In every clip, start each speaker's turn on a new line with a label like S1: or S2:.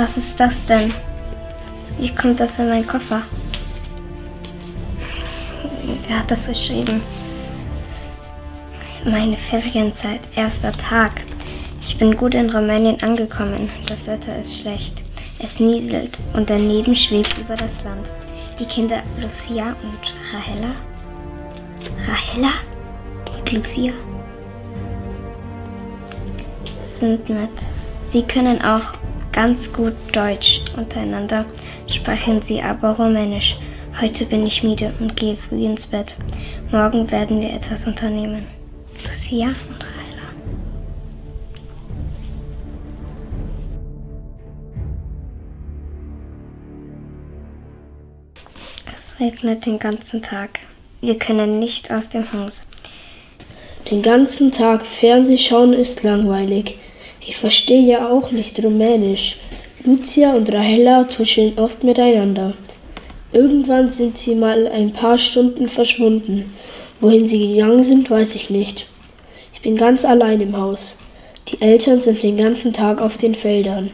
S1: Was ist das denn? Wie kommt das in meinen Koffer? Wer hat das geschrieben? Meine Ferienzeit, erster Tag. Ich bin gut in Rumänien angekommen. Das Wetter ist schlecht. Es nieselt und daneben schwebt über das Land. Die Kinder Lucia und Rahela. Rahela und Lucia sind nett. Sie können auch ganz gut Deutsch. Untereinander sprechen sie aber Rumänisch. Heute bin ich müde und gehe früh ins Bett. Morgen werden wir etwas unternehmen. Lucia und Rahela. Es regnet den ganzen Tag. Wir können nicht aus dem Haus.
S2: Den ganzen Tag Fernsehschauen ist langweilig. Ich verstehe ja auch nicht Rumänisch. Lucia und Rahela tuscheln oft miteinander. Irgendwann sind sie mal ein paar Stunden verschwunden. Wohin sie gegangen sind, weiß ich nicht. Ich bin ganz allein im Haus. Die Eltern sind den ganzen Tag auf den Feldern.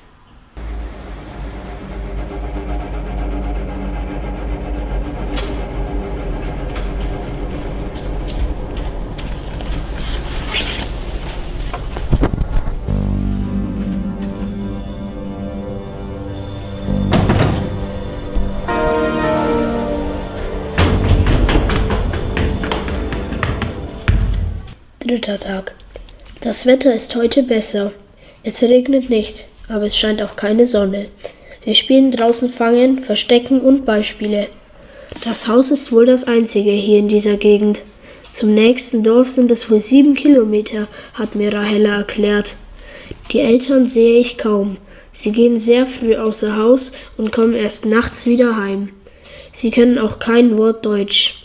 S2: Dritter Tag. Das Wetter ist heute besser. Es regnet nicht, aber es scheint auch keine Sonne. Wir spielen draußen Fangen, Verstecken und Beispiele. Das Haus ist wohl das einzige hier in dieser Gegend. Zum nächsten Dorf sind es wohl 7 Kilometer, hat mir Rahela erklärt. Die Eltern sehe ich kaum. Sie gehen sehr früh außer Haus und kommen erst nachts wieder heim. Sie können auch kein Wort Deutsch.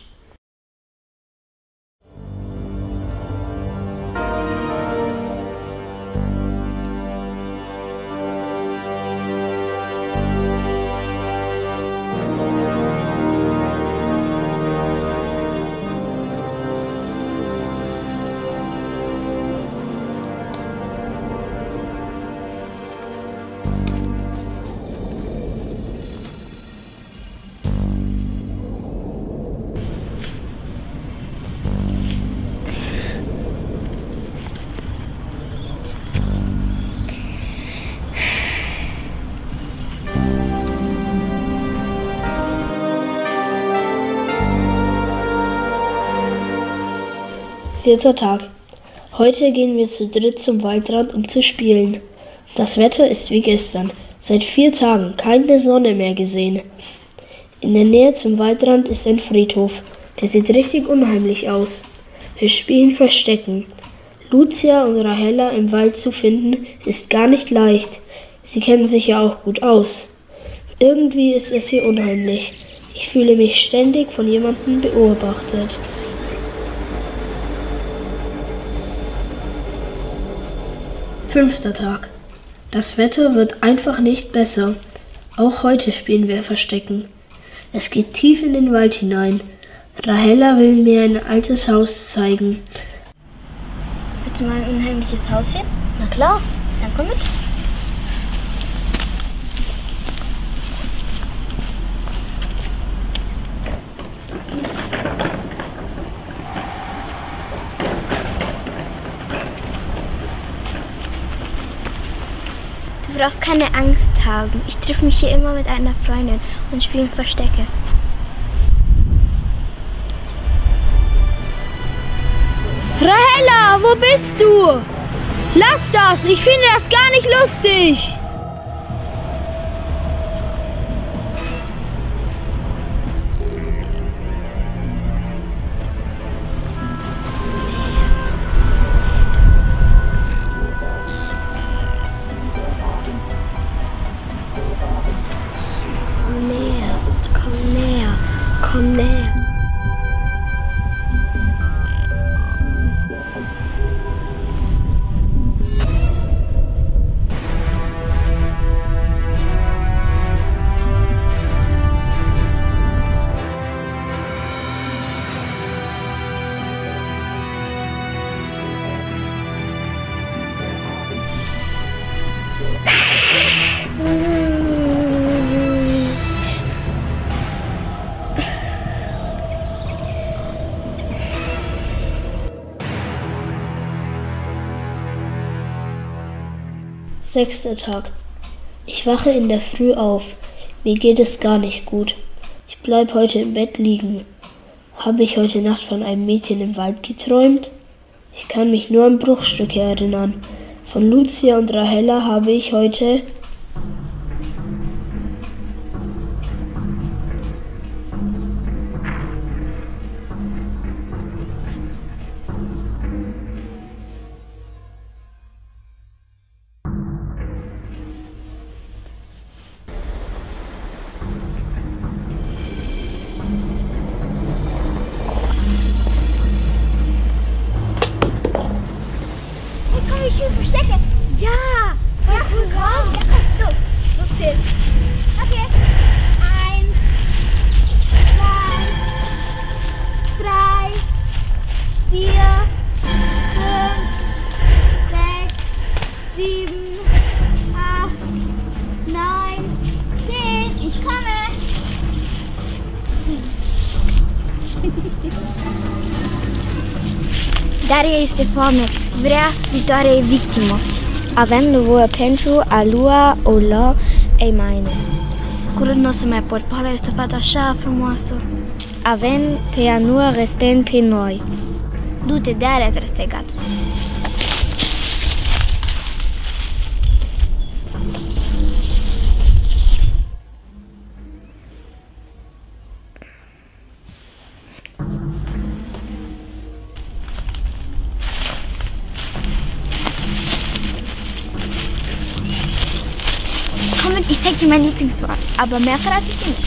S2: Vierter Tag. Heute gehen wir zu dritt zum Waldrand, um zu spielen. Das Wetter ist wie gestern. Seit 4 Tagen keine Sonne mehr gesehen. In der Nähe zum Waldrand ist ein Friedhof. Der sieht richtig unheimlich aus. Wir spielen Verstecken. Lucia und Rahela im Wald zu finden, ist gar nicht leicht. Sie kennen sich ja auch gut aus. Irgendwie ist es hier unheimlich. Ich fühle mich ständig von jemandem beobachtet. Fünfter Tag. Das Wetter wird einfach nicht besser. Auch heute spielen wir Verstecken. Es geht tief in den Wald hinein. Rahela will mir ein altes Haus zeigen.
S1: Bitte mal ein unheimliches Haus sehen? Na klar, dann komm mit. Du brauchst keine Angst haben. Ich treffe mich hier immer mit einer Freundin und spiele Verstecke.
S2: Rahela, wo bist du? Lass das, ich finde das gar nicht lustig.
S1: Komm näher.
S2: 6. Tag. Ich wache in der Früh auf. Mir geht es gar nicht gut. Ich bleib heute im Bett liegen. Habe ich heute Nacht von einem Mädchen im Wald geträumt? Ich kann mich nur an Bruchstücke erinnern. Von Lucia und Rahella habe ich heute...
S1: Verstecke! Ja! Ja, cool, komm! Ja, komm, los jetzt! Okay. 1, 2, 3, 4, 5, 6, 7, 8, 9, 10. Ich komme! Daria este foame. Vrea Victoriei victimă. Avem nevoie pentru a lua o la ei mine.
S3: Curând nu o să mai pot. Paula este fata așa frumoasă.
S1: Avem pe a nu respect pe noi.
S3: Du-te, de-aia trebuie strigat. Ich zeig dir mein Lieblingswort, aber mehr verrate ich dir nicht.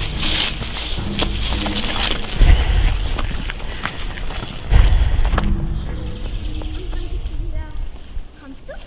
S3: Kommst du?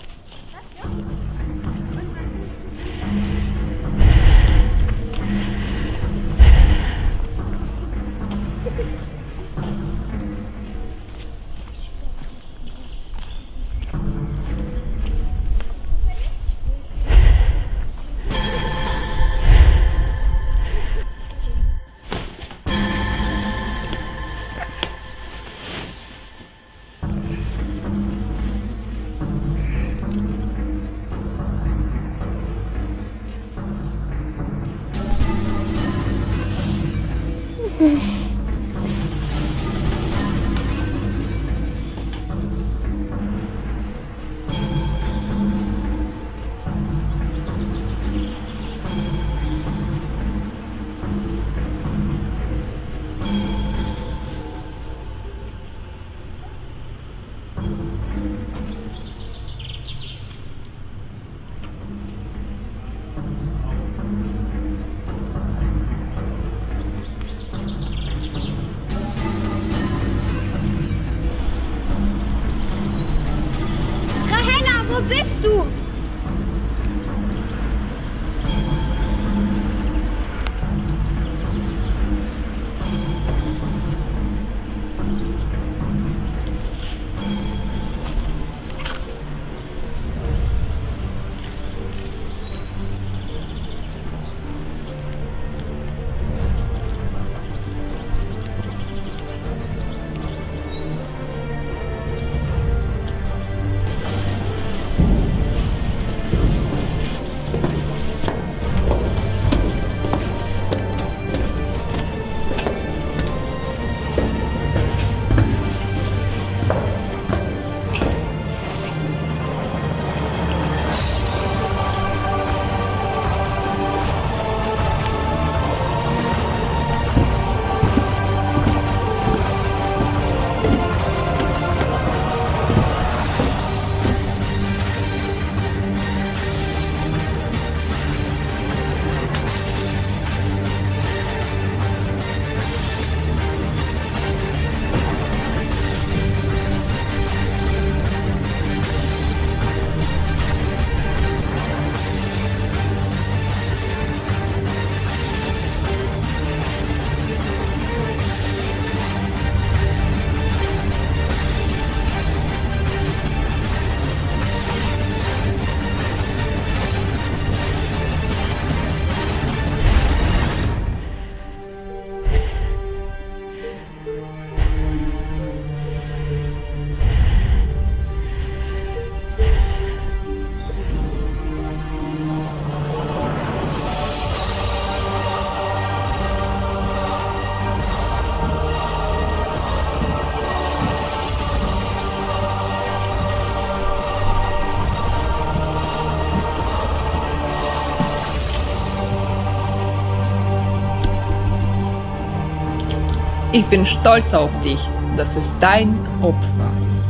S4: Ich bin stolz auf dich. Das ist dein Opfer.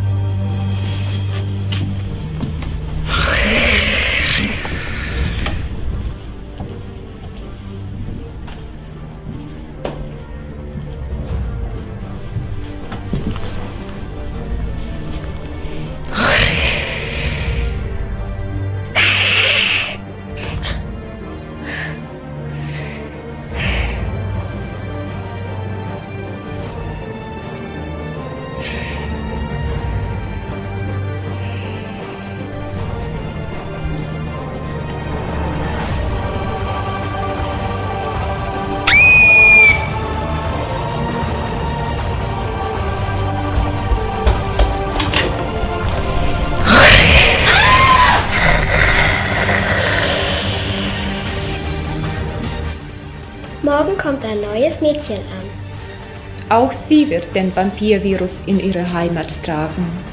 S1: Morgen kommt ein neues Mädchen an.
S4: Auch sie wird den Vampirvirus in ihre Heimat tragen.